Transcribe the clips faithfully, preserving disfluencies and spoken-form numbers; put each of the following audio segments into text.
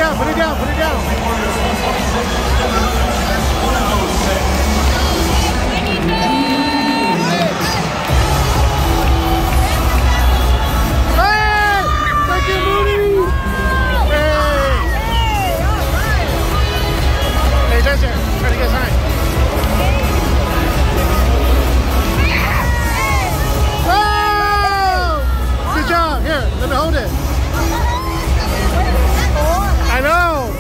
down, put it down, put it down. Hey! Second Moody! Hey! Hey, that's it. Try to get signed. Oh! Good job. Here, let me hold it. I know.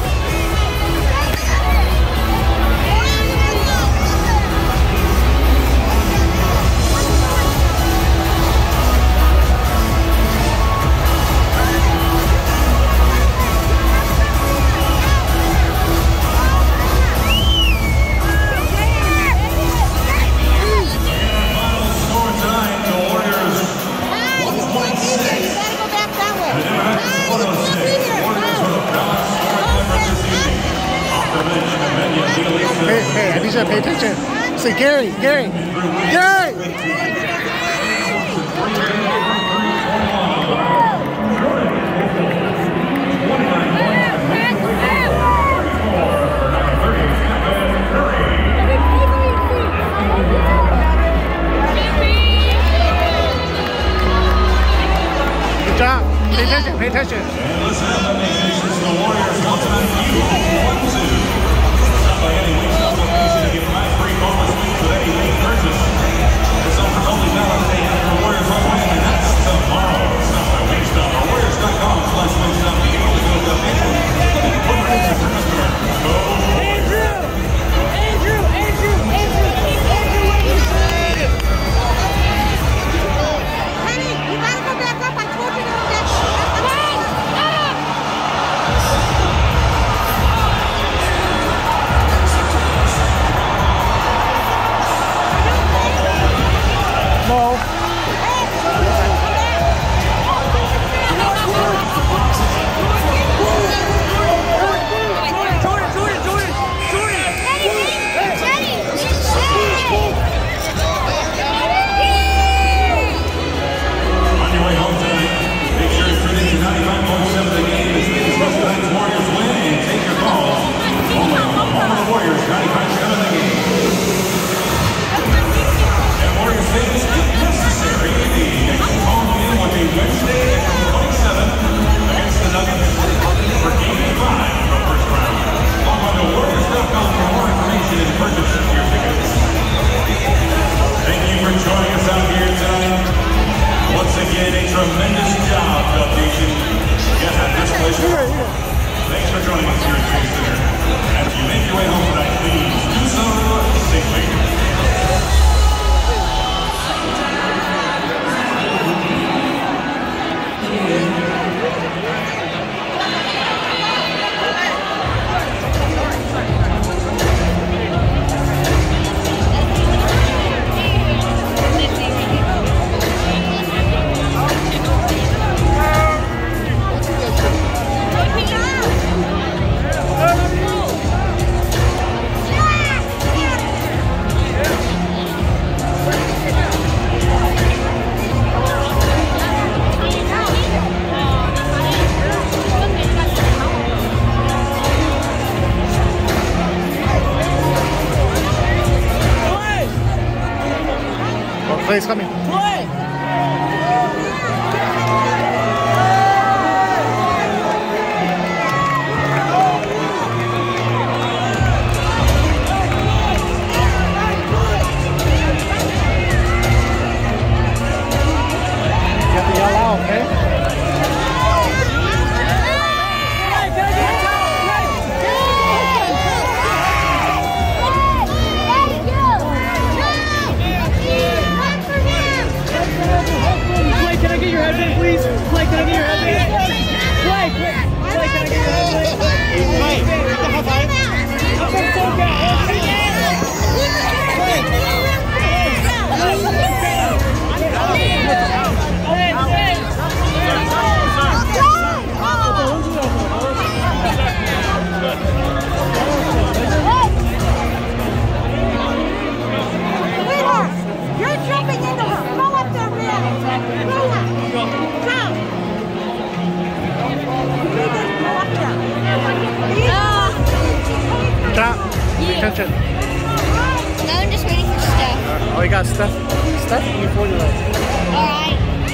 Hey, hey, I need you to pay attention. Say, Gary, Gary, Gary! Good job. Pay attention, pay attention. Thanks for joining us here at Chase Center. As you make your way home tonight, please do so safely. Play's coming. Play! You have to yell out, okay? attention. No, I'm just waiting for stuff. Oh, we got stuff. Stuff before you left. Alright.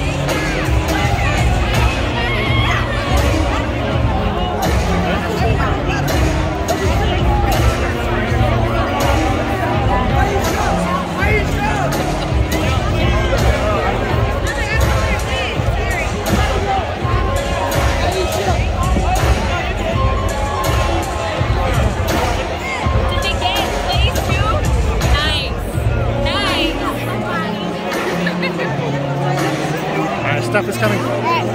Stuff is coming.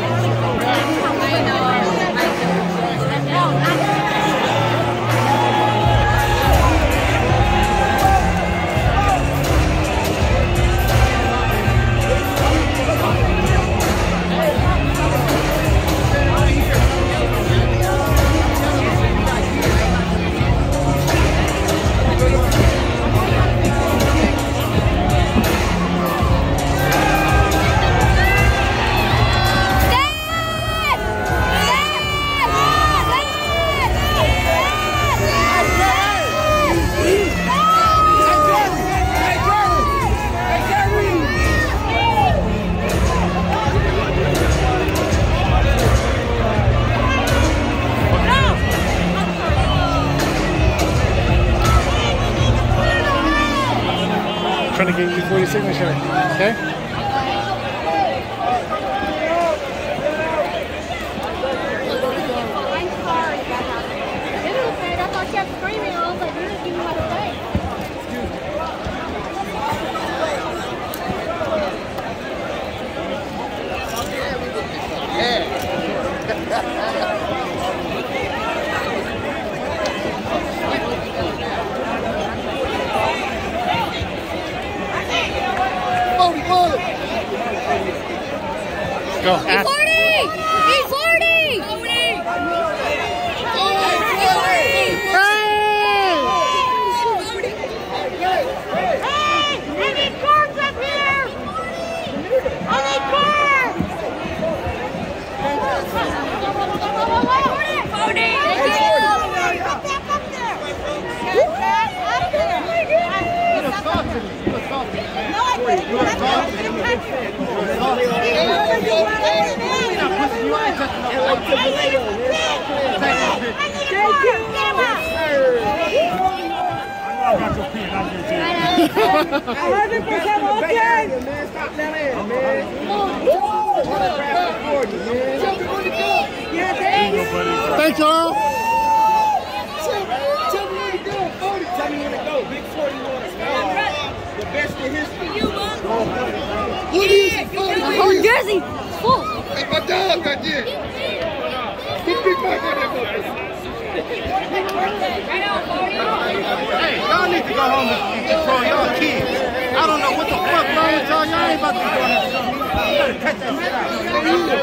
Trying to get you before your signature, okay? I'm sorry that happened. It was bad. I thought she kept screaming. I was like, you didn't give me how to play. Go. E forty! E forty! Hey! I need carbs up here! I need carbs! forty! Get that up there! No, I didn't. one hundred percent okay. Stop that man, man. Yeah, thank you. Thanks, y'all. Tell me where to go. Tell me where to go. Big forty-one. The best in history. The whole jersey is full. Hey, my dog got this. Put big back on that boy. Hey, y'all need to go home and control y'all kids. I don't know what the fuck wrong with y'all. Y'all ain't about to be doing that stuff. You better cut that shit out. You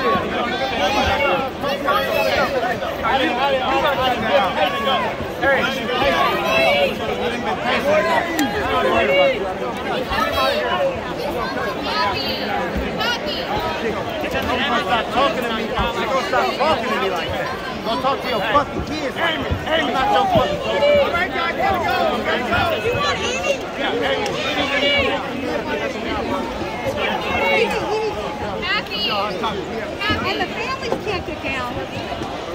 gotta cut that out. Hey, Don't stop talking to me. Don't stop talking to me like that. Don't talk to your fucking kids like that. I'm not your fucking kid. All right, guys, gotta go. Gotta go. You want Edie? Happy. Happy. And the families can't get down.